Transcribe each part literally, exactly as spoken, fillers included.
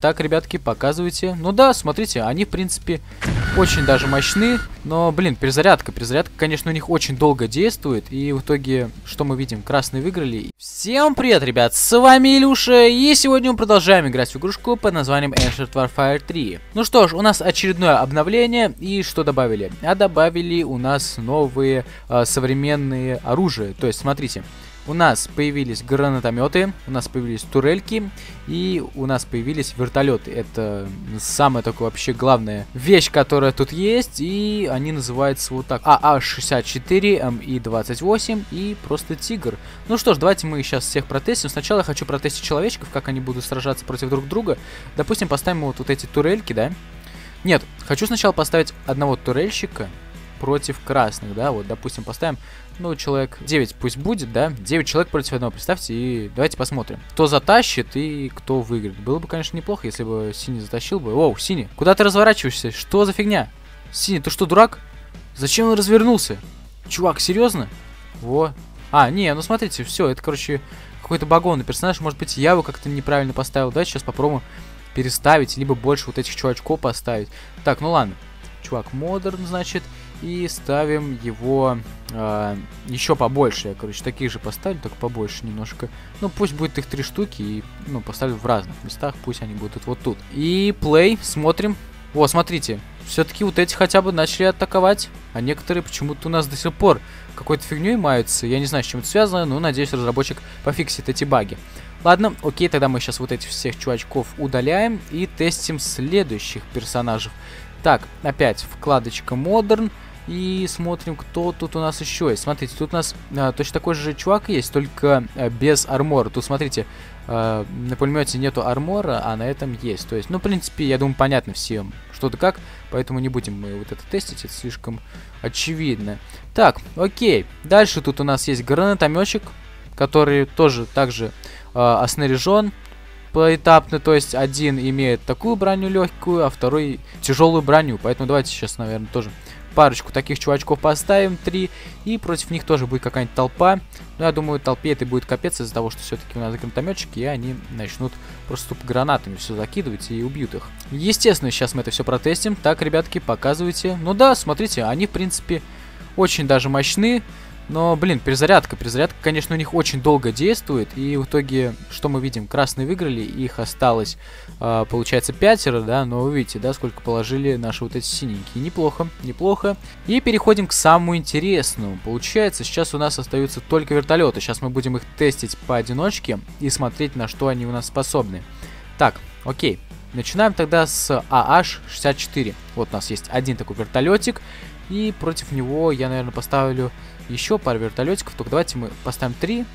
Так, ребятки, показывайте. Ну да, смотрите, они, в принципе, очень даже мощны. Но, блин, перезарядка. Перезарядка, конечно, у них очень долго действует. И в итоге, что мы видим? Красные выиграли. Всем привет, ребят, с вами Илюша. И сегодня мы продолжаем играть в игрушку под названием Ancient Warfare три. Ну что ж, у нас очередное обновление. И что добавили? А добавили у нас новые э, современные оружия. То есть, смотрите. У нас появились гранатометы, у нас появились турельки и у нас появились вертолеты. Это самая такая вообще главная вещь, которая тут есть. И они называются вот так: А А шестьдесят четыре, М И двадцать восемь и просто Тигр. Ну что ж, давайте мы сейчас всех протестим. Сначала я хочу протестить человечков, как они будут сражаться против друг друга. Допустим, поставим вот, вот эти турельки, да? Нет, хочу сначала поставить одного турельщика против красных, да, вот, допустим, поставим, ну, человек девять пусть будет, да, девять человек против одного, представьте, и давайте посмотрим, кто затащит и кто выиграет. Было бы, конечно, неплохо, если бы Синий затащил бы. Оу, Синий, куда ты разворачиваешься? Что за фигня? Синий, ты что, дурак? Зачем он развернулся? Чувак, серьезно? Во. А, не, ну смотрите, все, это, короче, какой-то багованный персонаж, может быть, я его как-то неправильно поставил, да, сейчас попробуем переставить, либо больше вот этих чувачков поставить. Так, ну ладно, чувак модерн, значит. И ставим его э, еще побольше. Я, короче, таких же поставлю, только побольше немножко. Ну, пусть будет их три штуки. И, ну, поставлю в разных местах. Пусть они будут вот тут. И play, смотрим. О, смотрите. Все-таки вот эти хотя бы начали атаковать. А некоторые почему-то у нас до сих пор какой-то фигней маются. Я не знаю, с чем это связано, но надеюсь, разработчик пофиксит эти баги. Ладно, окей, тогда мы сейчас вот этих всех чувачков удаляем. И тестим следующих персонажей. Так, опять вкладочка Modern. И смотрим, кто тут у нас еще есть. Смотрите, тут у нас а, точно такой же чувак есть, только а, без армора. Тут, смотрите, а, на пулемете нету армора, а на этом есть. То есть, ну, в принципе, я думаю, понятно всем, что да как. Поэтому не будем мы вот это тестить, это слишком очевидно. Так, окей. Дальше тут у нас есть гранатометчик, который тоже также а, оснаряжен поэтапно. То есть, один имеет такую броню легкую, а второй тяжелую броню. Поэтому давайте сейчас, наверное, тоже парочку таких чувачков поставим, три, и против них тоже будет какая-нибудь толпа. Но я думаю, толпе это будет капец из-за того, что все-таки у нас гранатометчики, и они начнут просто тупо гранатами все закидывать и убьют их. Естественно, сейчас мы это все протестим. Так, ребятки, показывайте. Ну да, смотрите, они, в принципе, очень даже мощны. Но, блин, перезарядка. Перезарядка, конечно, у них очень долго действует. И в итоге, что мы видим? Красные выиграли, их осталось, э, получается, пятеро, да. Но вы видите, да, сколько положили наши вот эти синенькие. Неплохо, неплохо. И переходим к самому интересному. Получается, сейчас у нас остаются только вертолеты. Сейчас мы будем их тестить поодиночке и смотреть, на что они у нас способны. Так, окей. Начинаем тогда с А А шестьдесят четыре. Вот у нас есть один такой вертолетик. И против него я, наверное, поставлю еще пару вертолетиков. Только давайте мы поставим три.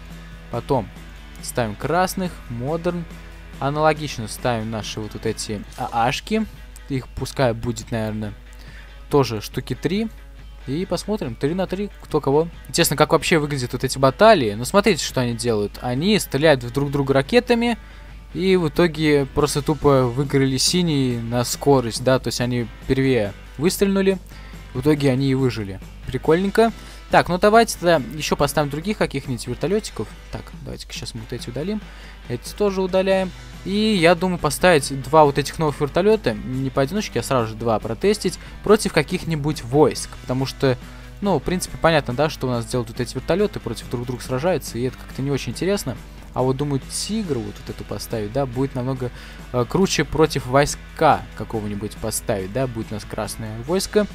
Потом ставим красных, модерн. Аналогично ставим наши вот, вот эти ААшки. Их пускай будет, наверное, тоже штуки три. И посмотрим, три на три, кто кого. Интересно, как вообще выглядят вот эти баталии. Но смотрите, что они делают. Они стреляют в друг друга ракетами. И в итоге просто тупо выиграли синие на скорость, да. То есть они первее выстрельнули. В итоге они и выжили. Прикольненько. Так, ну давайте тогда еще поставим других каких-нибудь вертолетиков. Так, давайте-ка сейчас мы вот эти удалим. Эти тоже удаляем. И я думаю поставить два вот этих новых вертолета. Не поодиночке, а сразу же два протестить. Против каких-нибудь войск. Потому что, ну, в принципе, понятно, да, что у нас делают вот эти вертолеты. Против друг друга сражаются. И это как-то не очень интересно. А вот, думаю, Тигр вот, вот эту поставить, да, будет намного э, круче против войска какого-нибудь поставить, да. Будет у нас красное войско.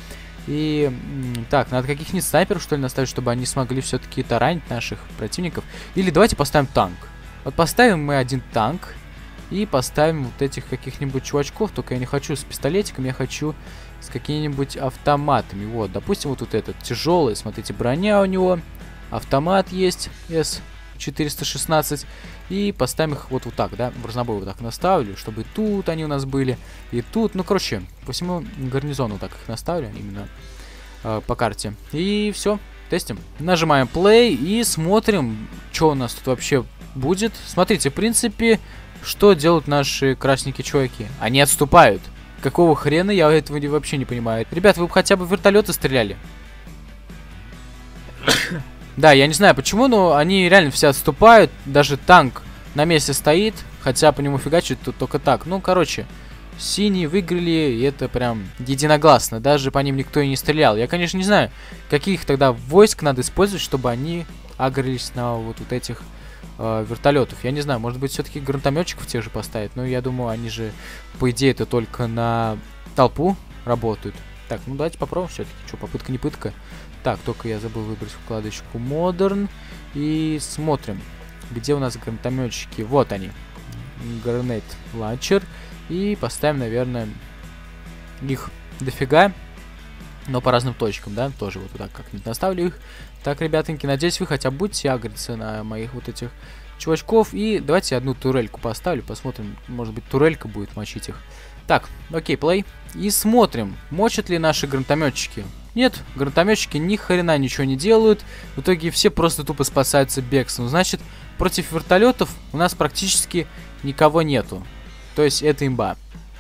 И, так, надо каких-нибудь снайперов, что ли, наставить, чтобы они смогли все-таки таранить наших противников. Или давайте поставим танк. Вот поставим мы один танк. И поставим вот этих каких-нибудь чувачков. Только я не хочу с пистолетиками, я хочу с какими-нибудь автоматами. Вот, допустим, вот, вот этот тяжелый, смотрите, броня у него. Автомат есть, С четыреста шестнадцать. И поставим их вот, вот так, да, в разнобой вот так наставлю, чтобы тут они у нас были, и тут, ну, короче, по всему гарнизону так их наставлю, именно э, по карте. И все, тестим. Нажимаем play и смотрим, что у нас тут вообще будет. Смотрите, в принципе, что делают наши красненькие-чуваки? Они отступают. Какого хрена, я этого вообще не понимаю. Ребят, вы бы хотя бы в вертолеты стреляли. Да, я не знаю почему, но они реально все отступают. Даже танк на месте стоит. Хотя по нему фигачить тут только так. Ну, короче, синие выиграли, и это прям единогласно. Даже по ним никто и не стрелял. Я, конечно, не знаю, каких тогда войск надо использовать, чтобы они агрились на вот, вот этих э, вертолетов. Я не знаю, может быть, все-таки гранатометчиков тех же поставить. Но я думаю, они же, по идее, это только на толпу работают. Так, ну давайте попробуем все-таки. Что, попытка не пытка. Так, только я забыл выбрать вкладочку Modern. И смотрим, где у нас гранатометчики. Вот они. Grenade Launcher. И поставим, наверное, их дофига. Но по разным точкам, да? Тоже вот так как-нибудь наставлю их. Так, ребятоньки, надеюсь, вы хотя бы будете агриться на моих вот этих чувачков. И давайте одну турельку поставлю. Посмотрим, может быть, турелька будет мочить их. Так, окей, плей. И смотрим, мочат ли наши гранатометчики. Нет, гранатометчики ни хрена ничего не делают. В итоге все просто тупо спасаются бегством. Значит, против вертолетов у нас практически никого нету. То есть это имба.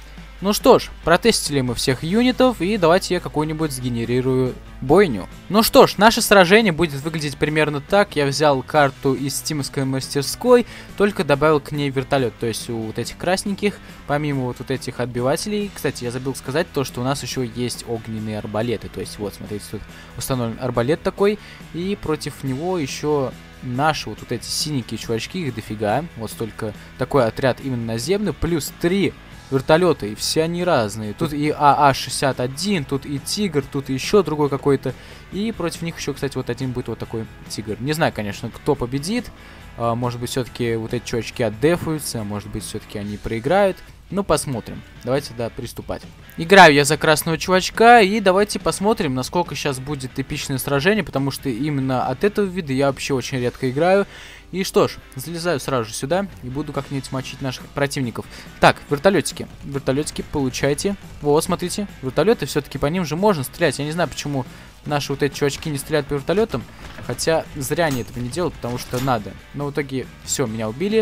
Ну что ж, протестили мы всех юнитов, и давайте я какую-нибудь сгенерирую бойню. Ну что ж, наше сражение будет выглядеть примерно так. Я взял карту из стимовской мастерской, только добавил к ней вертолет. То есть у вот этих красненьких, помимо вот, вот этих отбивателей, кстати, я забыл сказать то, что у нас еще есть огненные арбалеты. То есть вот, смотрите, тут установлен арбалет такой, и против него еще наши вот, вот эти синенькие чувачки, их дофига. Вот столько, такой отряд именно наземный, плюс три вертолеты, и все они разные. Тут и А А шестьдесят один, тут и Тигр, тут еще другой какой-то. И против них еще, кстати, вот один будет вот такой Тигр. Не знаю, конечно, кто победит. А, может быть, все-таки вот эти чувачки отдефаются, может быть, все-таки они проиграют. Ну, посмотрим. Давайте, да, приступать. Играю я за красного чувачка, и давайте посмотрим, насколько сейчас будет эпичное сражение, потому что именно от этого вида я вообще очень редко играю. И что ж, залезаю сразу же сюда и буду как-нибудь мочить наших противников. Так, вертолетики. Вертолетики, получайте. Вот, смотрите, вертолеты, все-таки по ним же можно стрелять. Я не знаю, почему наши вот эти чувачки не стреляют по вертолетам, хотя зря они этого не делают, потому что надо. Но в итоге все, меня убили.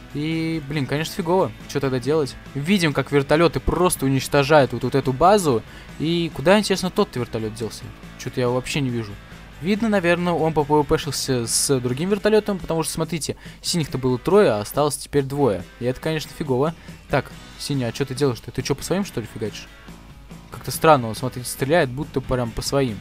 И, блин, конечно, фигово. Что тогда делать? Видим, как вертолеты просто уничтожают вот, вот эту базу. И куда, интересно, тот-то вертолет делся? Что-то я его вообще не вижу. Видно, наверное, он попвпшился с другим вертолетом, потому что, смотрите, синих-то было трое, а осталось теперь двое. И это, конечно, фигово. Так, Синий, а что ты делаешь-то? Ты что, по своим, что ли, фигачишь? Как-то странно, он, смотрите, стреляет, будто прям по своим.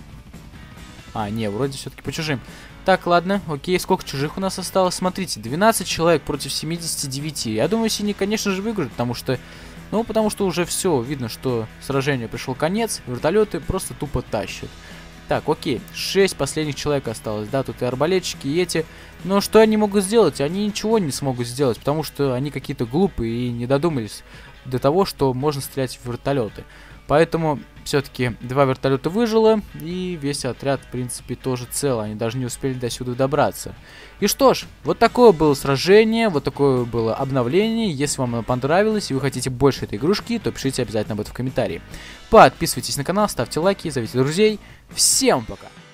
А, не, вроде все-таки по чужим. Так, ладно, окей, сколько чужих у нас осталось? Смотрите, двенадцать человек против семидесяти девяти. Я думаю, синий, конечно же, выиграет, потому что... Ну, потому что уже все, видно, что сражению пришел конец, вертолеты просто тупо тащат. Так, окей, шесть последних человек осталось, да, тут и арбалетчики, и эти. Но что они могут сделать? Они ничего не смогут сделать, потому что они какие-то глупые и не додумались до того, что можно стрелять в вертолеты. Поэтому все-таки два вертолета выжило, и весь отряд, в принципе, тоже цел. Они даже не успели до сюда добраться. И что ж, вот такое было сражение, вот такое было обновление. Если вам оно понравилось и вы хотите больше этой игрушки, то пишите обязательно об этом в комментарии. Подписывайтесь на канал, ставьте лайки, зовите друзей. Всем пока!